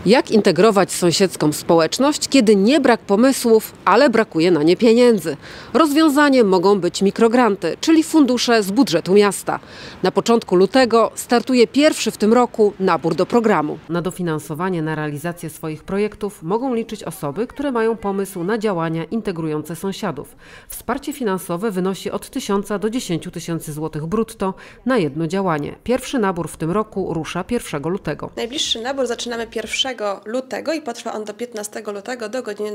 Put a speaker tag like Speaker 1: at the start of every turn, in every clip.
Speaker 1: Jak integrować sąsiedzką społeczność, kiedy nie brak pomysłów, ale brakuje na nie pieniędzy? Rozwiązaniem mogą być mikrogranty, czyli fundusze z budżetu miasta. Na początku lutego startuje pierwszy w tym roku nabór do programu. Na dofinansowanie na realizację swoich projektów mogą liczyć osoby, które mają pomysł na działania integrujące sąsiadów. Wsparcie finansowe wynosi od 1000 do 10 000 złotych brutto na jedno działanie. Pierwszy nabór w tym roku rusza 1 lutego.
Speaker 2: Najbliższy nabór zaczynamy 1 lutego i potrwa on do 15 lutego do godziny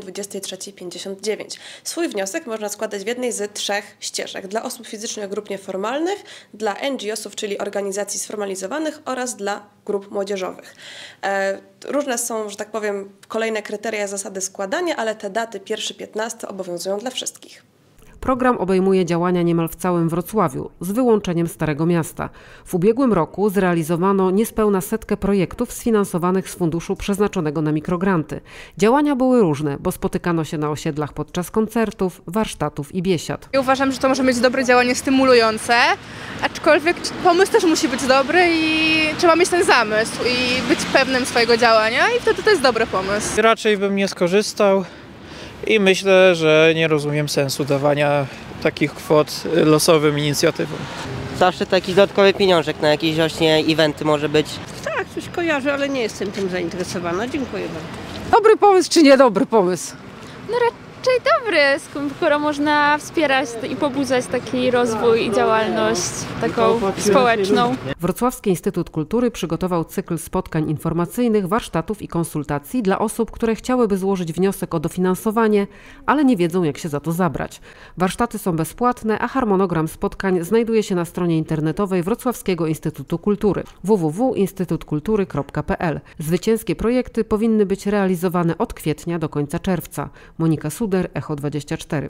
Speaker 2: 23:59. Swój wniosek można składać w jednej z 3 ścieżek. Dla osób fizycznych grup nieformalnych, dla NGO-sów, czyli organizacji sformalizowanych oraz dla grup młodzieżowych. Różne są, że tak powiem, kolejne kryteria, zasady składania, ale te daty 1-15 obowiązują dla wszystkich.
Speaker 1: Program obejmuje działania niemal w całym Wrocławiu, z wyłączeniem Starego Miasta. W ubiegłym roku zrealizowano niespełna 100 projektów sfinansowanych z funduszu przeznaczonego na mikrogranty. Działania były różne, bo spotykano się na osiedlach podczas koncertów, warsztatów i biesiad.
Speaker 3: Ja uważam, że to może być dobre działanie stymulujące, aczkolwiek pomysł też musi być dobry i trzeba mieć ten zamysł i być pewnym swojego działania i wtedy to jest dobry pomysł.
Speaker 4: Raczej bym nie skorzystał. I myślę, że nie rozumiem sensu dawania takich kwot losowym inicjatywom.
Speaker 5: Zawsze taki dodatkowy pieniążek na jakieś właśnie eventy może być.
Speaker 6: Tak, coś kojarzę, ale nie jestem tym zainteresowana. Dziękuję bardzo.
Speaker 1: Dobry pomysł czy niedobry pomysł?
Speaker 7: No raczej dobry, skoro można wspierać i pobudzać taki rozwój i działalność taką społeczną.
Speaker 1: Wrocławski Instytut Kultury przygotował cykl spotkań informacyjnych, warsztatów i konsultacji dla osób, które chciałyby złożyć wniosek o dofinansowanie, ale nie wiedzą, jak się za to zabrać. Warsztaty są bezpłatne, a harmonogram spotkań znajduje się na stronie internetowej Wrocławskiego Instytutu Kultury www.instytutkultury.pl. Zwycięskie projekty powinny być realizowane od kwietnia do końca czerwca. Monika Suder, Echo 24.